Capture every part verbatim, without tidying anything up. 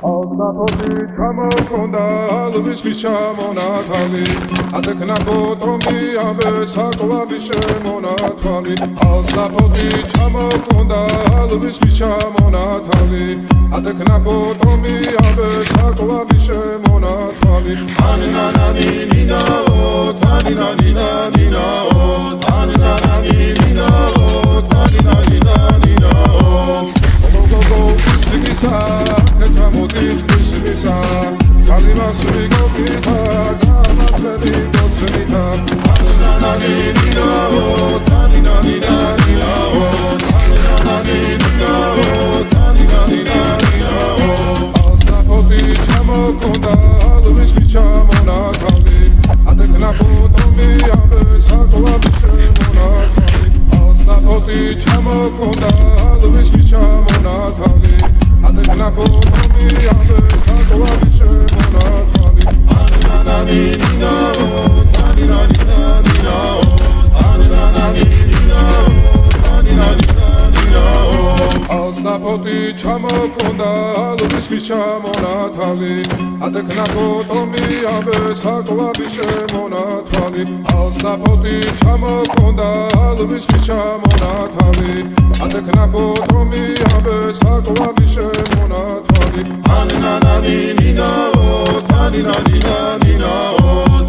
Alsapoti ჩამოქონდა ალვისის ჩამონათალი ატექნა ბოტომი ამბე საკვალი შემონათვალი ალსაპoti ჩამოქონდა ალვისის ჩამონათალი ატექნა ბოტომი ამბე საკვალი შემონათვალი ანანანი ნინაო თანინა ნინა ნინაო ანანანი ნინაო თანინა ნინა ნინაო გოგო სიგისა Motiv kusimisa, salima surigo pita, gama tleli docemita. Ananani nina o, tanina nina nina o, ananani nina o, tanina nina nina o. Alsapoti çamokonda, alviski çamonatali, atekna botomi ambe sakovali şemonatali. Alsapoti çamokonda, alviski çamonatali, atekna botomi ambe sakovali şemonatali. Ananani nina o, tanina nina nina o, ananani nina o, tanina nina nina o. Alsapoti çamokonda, alviski çamonatali, atekna botomi ambe sakovali şemonatali. Alsapoti çamokonda, alviski çamonatali, atekna botomi ambe sakovali şemonatali. Ananani nina o, tanina nina nina o,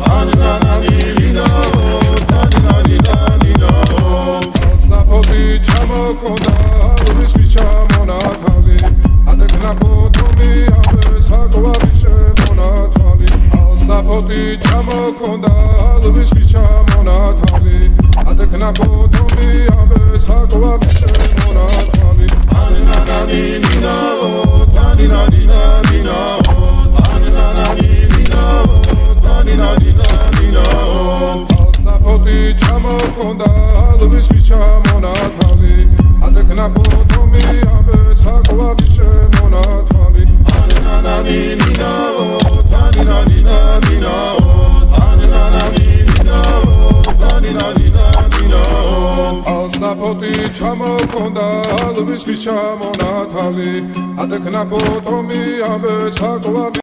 ananani nina o, tanina nina nina o. Alsapoti çamokonda, alviski çamonatali, atekna botomi ambe sakovali şemonatali. Alsapoti çamokonda, alviski çamonatali, atekna botomi ambe sakovali şemonatali. Ananani nina o, tanina nina nina o, ananani nina o, tanina nina nina o. Alsapoti çamokonda, alviski çamonatali, atekna botomi ambe sakovali şemonatali. Ananani nina o, tanina nina nina o, ananani nina o, tanina nina nina o. Alsapoti çamokonda, alviski çamonatali, atekna botomi ambe sakovali